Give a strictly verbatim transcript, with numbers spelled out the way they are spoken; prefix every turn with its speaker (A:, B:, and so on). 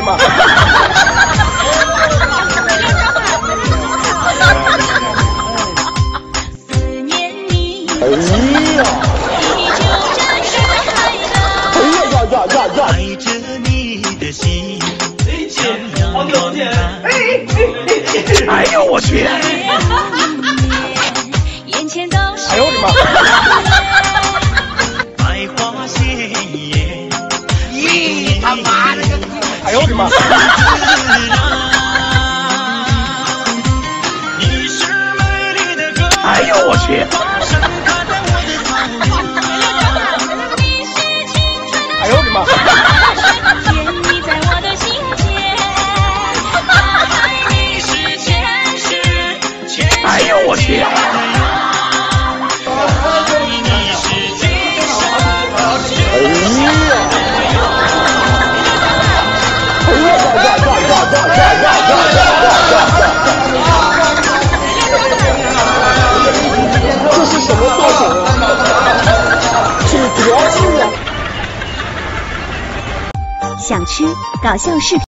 A: 吗？哎呀！哎呀呀呀呀呀！
B: 爱着你的心，
C: 好久不见！哎
A: 哎呦我去！哎呦我的妈！
B: 百花鲜艳，
C: 咦，他妈的！
A: 哎呦我的妈！
B: 你是美丽的歌，
A: 哎呦我去！哎呦我的妈！哎呦我去！哎呀！哎呀呀呀呀呀呀呀呀呀呀！这是什么作品啊？是国剧啊！
D: 想吃搞笑视频。